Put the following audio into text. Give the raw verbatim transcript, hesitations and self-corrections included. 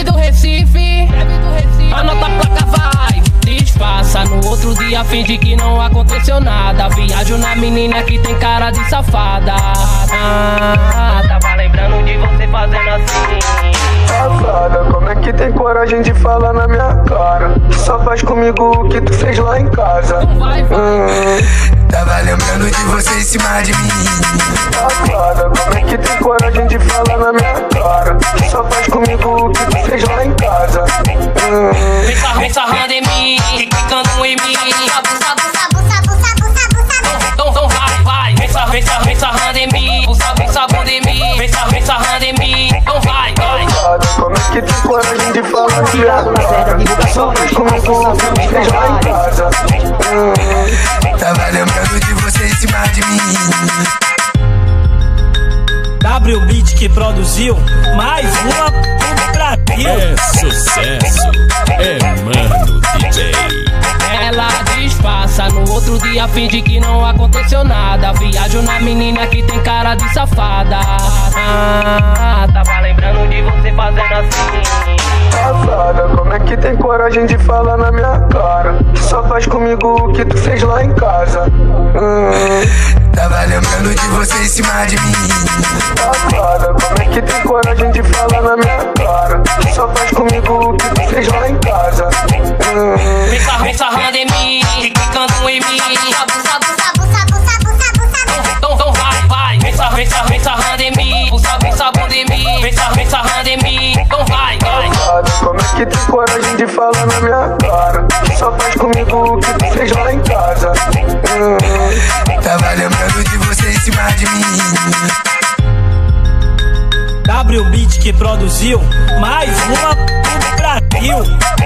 Greve do Recife, anota a placa, vai. Disfarça, no outro dia finge que não aconteceu nada. Viajo na menina que tem cara de safada. Ah, tava lembrando de você fazendo assim. Safada, como é que tem coragem de falar na minha cara? Só faz comigo o que tu fez lá em casa. Vai, vai. Hum. Tava lembrando de você em cima de mim. Safada, como é que tem coragem de falar na minha cara? Só faz comigo o que tu fez lá em casa. Hum. Vem sarrando, vem sarrando em mim, quicando em mim. Sabu, sabu, sabu, sabu, sabu, sabu, sabu. Então, então vai, vai. Vem sarrando, vem sarrando, vem sarrando em mim. O sabu, sabu de mim. Vem sarrando, vem sarrando em mim. Então vai, vai. Como é que tem coragem de falar na minha cara? Só faz comigo o que tu fez lá em casa. Hum. Tava lembrando de você em cima de mim. W Beat que produziu mais uma pro Brasil. É sucesso, é Mano D J. Ela disfarça, no outro dia finge que não aconteceu nada. Viajo na menina que tem cara de safada. Ah, tava lembrando de você fazendo assim. Safada, como é que tem coragem de falar na minha cara? Só faz comigo o que tu fez lá em casa. Hum. Tava lembrando de você em cima de mim. Safada, como é que tem coragem de falar na minha cara? Só faz comigo o que tu fez lá em casa. Hum. Vem sarrando, vem sarrando em mim, quicando em mim. Sabu, sabu, sabu, sabu, sabu, sabu, sabu. Então, então vai, vai. Vem sarrando, vem sarrando, vem sarrando em mim. O sabu, sabu de mim. Vem sarrando, vem sarrando em mim. Então vai, vai. Como é que tem coragem de falar na minha cara? Só faz comigo o que tu fez lá em casa. Hum. Tava lembrando de você em cima de mim. W Beat que produziu mais uma pro Brasil.